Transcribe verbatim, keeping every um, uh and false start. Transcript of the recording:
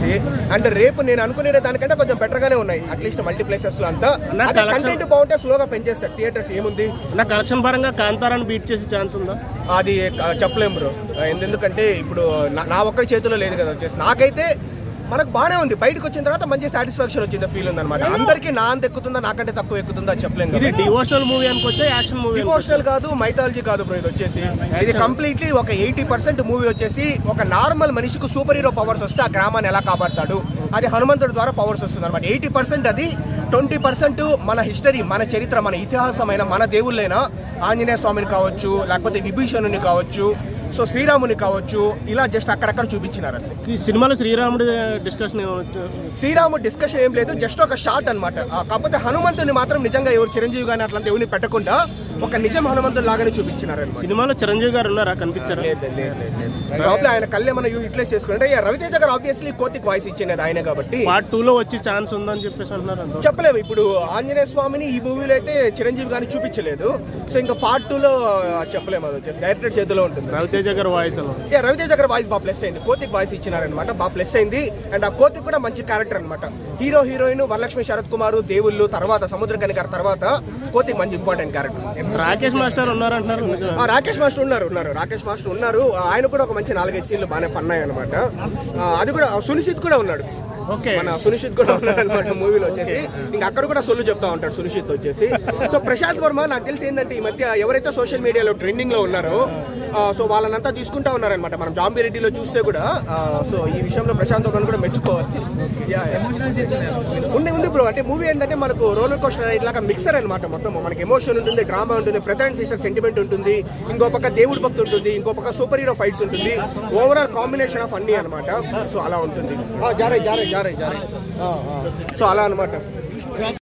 చెప్పేసి. అండ్ రేపు నేను అనుకునే దానికంటే కొంచెం బెటర్ గానే ఉన్నాయి, అట్లీస్ట్ మల్టీప్లెక్సెస్ లో అంతా. కంటెంట్ బాగుంటే స్లోగా పెంచేస్తారు థియేటర్స్. ఏముంది నా కలెక్షన్ పరంగా కాంతారాన్ని బీట్ చేసే ఛాన్స్ ఉందా? అది చెప్పలేము బ్రో, ఎందుకంటే ఇప్పుడు నా ఒక్కరి చేతిలో లేదు కదా వచ్చేసి. నాకైతే మనకు బాగానే ఉంది, బయటకు వచ్చిన తర్వాత మంచి సాటిస్ఫాక్షన్ వచ్చింది ఫీల్ ఉంది అనమాట. అందరికీ నా అంత ఎక్కుతుందా నాకంటే తక్కువ ఎక్కుతుందా చెప్పలేము. ఇది డివోషనల్ మూవీ అనుకోవచ్చా, యాక్షన్ మూవీ? డివోషనల్ కాదు, మైథాలజీ కాదు బ్రో, ఇది వచ్చేసి ఇది కంప్లీట్లీ ఒక ఎయిటీ పర్సెంట్ మూవీ వచ్చేసి ఒక నార్మల్ మనిషికి సూపర్ హీరో పవర్స్ వస్తే ఆ గ్రామాన్ని ఎలా కాపాడతాడు, అది హనుమంతుడి ద్వారా పవర్స్ వస్తుంది అనమాట. ఎయిటీ పర్సెంట్ అది, ట్వంటీ పర్సెంట్ మన హిస్టరీ, మన చరిత్ర, మన ఇతిహాసమైన మన దేవుళ్ళైన ఆంజనేయ స్వామిని కావచ్చు, లేకపోతే విభీషణుని కావచ్చు, సో శ్రీరాముని కావచ్చు, ఇలా జస్ట్ అక్కడక్కడ చూపించినారు అంతే. ఈ సినిమాలో శ్రీరాముడి డిస్కషన్ శ్రీరాముడు డిస్కషన్ ఏం లేదు, జస్ట్ ఒక షార్ట్ అనమాట. కాకపోతే హనుమంతుని మాత్రం నిజంగా ఎవరు చిరంజీవి గానీ అట్లంతా ఎవరిని పెట్టకుండా ఒక నిజం హనుమంతుడు లాగానే చూపించినారు అనమాట. సినిమాలో చిరంజీవి గారు ఉన్నారా, కనిపించారు? ప్రాబ్లం ఆయన కళ్ళే మనం యూటిలైజ్ చేసుకుంటే రవితేజ గారు ఆబ్వియస్లీ కోతికి వాయిస్ ఇచ్చింది ఆయన కాబట్టి పార్ట్ టూ లో వచ్చే ఛాన్స్ ఉందని చెప్పేసి అంటున్నారు. చెప్పలేము, ఇప్పుడు ఆంజనేయ స్వామిని ఈ మూవీలో అయితే చిరంజీవి గారిని చూపించలేదు, సో ఇంకా పార్ట్ టూ లో చెప్పలేము, అది వచ్చేసి డైరెక్టర్ చేతిలో ఉంటుంది. రవితేజ గారి వాయిస్ యా రవితేజ గారి వాయిస్ బాగా ప్లస్ అయింది, కోతికి వాయిస్ ఇచ్చినారనమాట, బాగా ప్లస్ అయింది. అండ్ ఆ కోతికి కూడా మంచి క్యారెక్టర్ అనమాట. హీరో హీరోయిన్ వరలక్ష్మి శరత్ కుమార్ దేవుళ్ళు తర్వాత సముద్రకని గారి తర్వాత కోతికి మంచి ఇంపార్టెంట్ క్యారెక్టర్. రాకేష్ మాస్టర్ ఉన్నారంటున్నారు. రాకేష్ మాస్టర్ ఉన్నారు ఉన్నారు రాకేష్ మాస్టర్ ఉన్నారు ఆయన కూడా ఒక మంచి నాలుగైదు సీన్లు బాగానే పన్నాయి అనమాట. అది కూడా సునిశ్చిత్ కూడా ఉన్నాడు, మన సునిశ్చిత్ కూడా ఉన్నాడు అనమాట మూవీలో వచ్చేసి. ఇంకా అక్కడ కూడా సొల్లు చెప్తా ఉంటాడు సునిశ్చిత్ వచ్చేసి. సో ప్రశాంత్ వర్మ నాకు తెలిసి ఏంటంటే ఈ మధ్య ఎవరైతే సోషల్ మీడియాలో ట్రెండింగ్ లో ఉన్నారో సో వాళ్ళనంతా తీసుకుంటా ఉన్నారనమాట. మనం జాంబీ రెడ్డిలో చూస్తే కూడా సో ఈ విషయంలో ప్రశాంత్ వర్మ కూడా మెచ్చుకోవచ్చు. ఉంది ఉంది బ్రో, అంటే మూవీ ఏంటంటే మనకు రోలర్ కోస్టర్ ఇట్లాగా మిక్సర్ అనమాట. మొత్తం మనకి ఎమోషన్ ఉంటుంది, డ్రామా ఉంటుంది, బ్రదర్ అండ్ సిస్టర్ సెంటిమెంట్ ఉంటుంది, ఇంకో పక్క దేవుడి భక్తి ఉంటుంది, ఇంకో పక్క సూపర్ హీరో ఫైట్స్ ఉంటుంది, ఓవరాల్ కాంబినేషన్ ఆఫ్ అన్నీ అనమాట. సో అలా ఉంటుంది. జారే జారే జారే జారే సో అలా అనమాట.